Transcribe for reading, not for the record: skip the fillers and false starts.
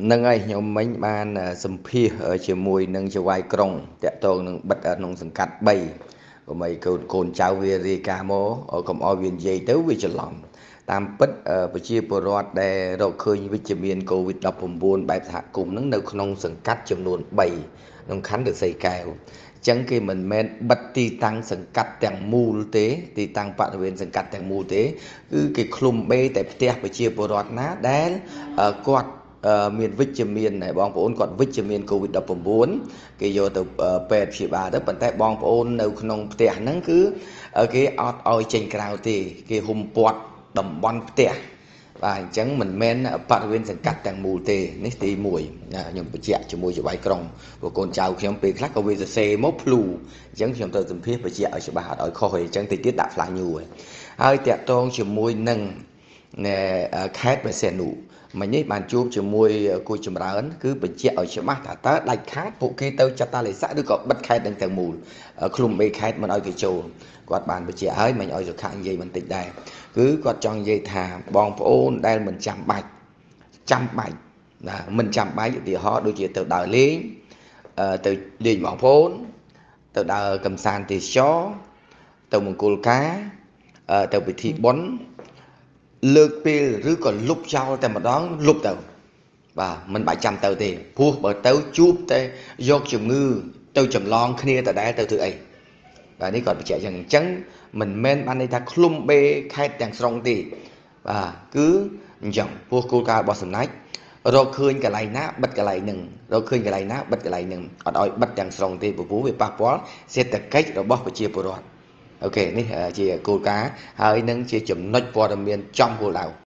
nâng ai nhóm mấy ban sầm phia ở chiều mùi nâng chiều vai krong tẹt tôn nâng bật ở nông sừng cắt bay của mấy cồn chào về gì cả mô ở cầm ao viên dây tới vì chật lòng tam bích ở chia bờ rót để rồi khơi vitamin covid đập bùn buồn bài thả cùng nâng nâng nông sừng cắt chấm luôn bay nông khánh được xây kèo chẳng khi mình men bật ti tăng sừng cắt tàng mù tế ti tăng bạn viên sừng cắt tàng mù tế cứ cái khung bê tại tẹt chia bờ rót ná đen quạt miền vitamin này bong bóng còn vitamin covid 19គេយកទៅពេទ្យព្យាបាលទៅប៉ុន្តែបងប្អូននៅក្នុងផ្ទះហ្នឹងគឺគេអត់ឲ្យចេញក្រៅទេគេហ៊ុំព័ទ្ធតំបន់ផ្ទះបាទអញ្ចឹងមិនមែនបរិវេណសង្កាត់ទាំងមូលទេនេះទី1ខ្ញុំបញ្ជាក់ជាមួយច្បាយក្រុងព្រោះកូនចៅខ្ញុំពេលខ្លះក៏វាសរសេរមកភ្លូអញ្ចឹងខ្ញុំត្រូវសម្ភាសបញ្ជាក់ឲ្យច្បាស់អត់ឲ្យខុសទេអញ្ចឹងតិចទៀតដាក់ flash new ហើយតាក់ទងជាមួយនឹងខេត្តបរសេនុមិញនេះបានជួបជាមួយគូចម្រើនគឺបញ្ជាក់ឲ្យច្បាស់ថាតើដាច់ខាតពួកគេទៅចាត់តាលិស័កឬក៏បិទខេត្តនឹងទាំងមូលឃ្លុំ3ខេត្តមិនឲ្យគេចូលគាត់បានបញ្ជាក់ឲ្យមិញឲ្យសុខៈនិយាយបន្តិចដែរគឺគាត់ចង់និយាយថាបងប្អូនដែលមិនចាំបាច់ណាមិនចាំបាច់ឧទាហរណ៍ដូចជាទៅដើរលេងទៅលេងបងប្អូនទៅដើរកំសាន្តទេសចរទៅមង្គលការទៅពិធីបុណ្យលើកពេលឬក៏លុបចោលតែម្ដងលុបទៅបាទមិនបាច់ចាំទៅទេព្រោះបើទៅជួបតែយកជំងឺទៅចម្លងគ្នាតដែលទៅធ្វើអីបាទនេះគាត់បញ្ជាក់យ៉ាងអញ្ចឹងមិនមែនបានន័យថាឃ្លុំបេខេត្តទាំងស្រុងទេបាទគឺអញ្ចឹងព្រោះគោលការណ៍របស់សំណាច់រកឃើញកន្លែងណាបិទកន្លែងហ្នឹងរកឃើញកន្លែងណាបិទកន្លែងហ្នឹងអត់ឲ្យបិទទាំងស្រុងទេព្រោះវាប៉ះពាល់សេដ្ឋកិច្ចរបស់ប្រជាពលរដ្ឋអូខេនេះជាគោលការណ៍ហើយនឹងជាចំណុចព័ត៌មានចំគោលដៅ